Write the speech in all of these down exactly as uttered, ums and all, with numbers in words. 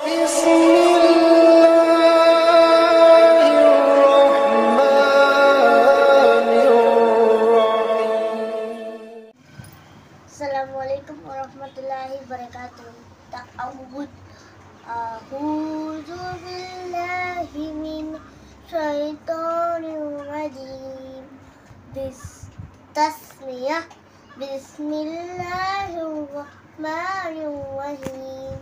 بسم الله الرحمن الرحيم. السلام عليكم ورحمة الله وبركاته. تعود أعوذ بالله من الشيطان الرجيم. بس تسمية بسم الله الرحمن الرحيم.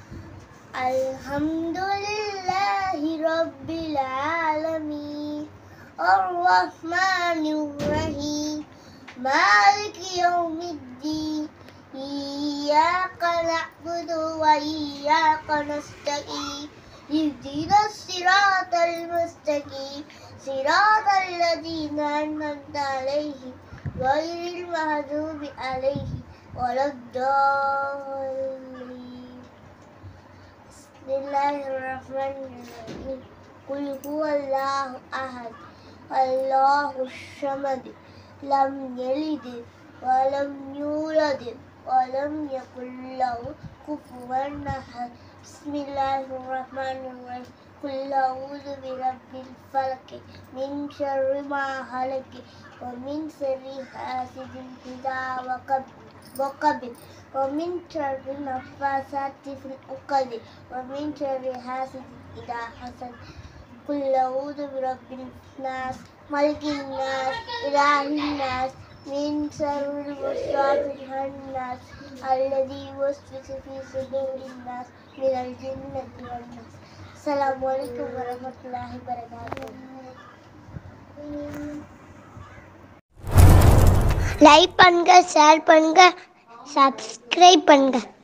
الحمد لله رب العالمين الرحمن الرحيم مالك يوم الدين إياك نعبد وإياك نستعين اهدنا الصراط المستقيم صراط الذين أنعمت عليهم غير المغضوب عليهم ولا الضالين. بسم الله الرحمن الرحيم. قل هو الله أحد الله الصمد لم يلد ولم يولد ولم يكن له كفوا أحد. بسم الله الرحمن الرحيم. قل أعوذ برب الفلق من شر ما خلق ومن شر حاسد إذا وقب وقب ومن شر النفاثات في العقد ومن شر حاسد إذا حسد. قل أعوذ برب الناس ملك الناس إله الناس من شر الوسواس الخناس الذي يوسوس في صدور الناس من الجنة والناس. السلام عليكم ورحمة الله وبركاته. லைக் பண்ணுங்க, ஷேர் பண்ணுங்க, சப்ஸ்கிரைப் பண்ணுங்க.